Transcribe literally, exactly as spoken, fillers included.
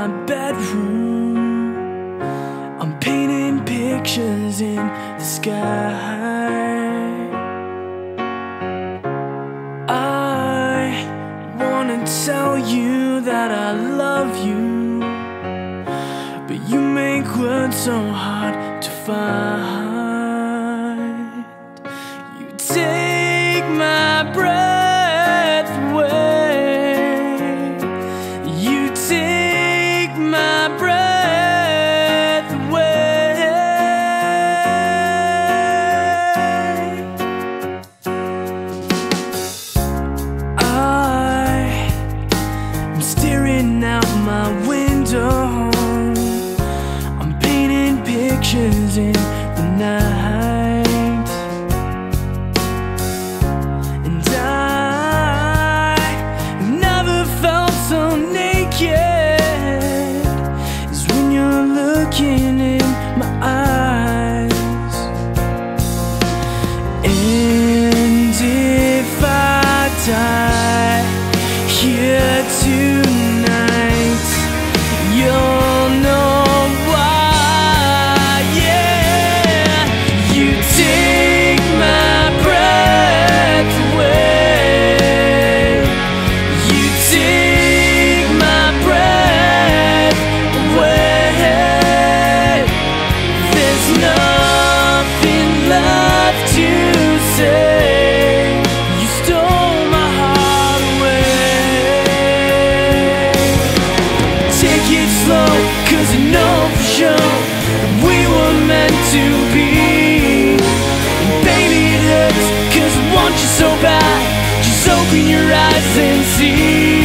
bedroom, I'm painting pictures in the sky. I wanna tell you that I love you, but you make words so hard to find. You take my breath away. You take my breath away. I'm staring out my window, I'm painting pictures in the night, and I've never felt so naked as when you're looking in my eyes. And if I die here tonight, you'll know why. Yeah, you take my breath away. You take my breath away. There's nothing left to say. You stole my heart away. Take it slow, cause I know for sure that we were meant to be. And baby it hurts, cause I want you so bad. Just open your eyes and see.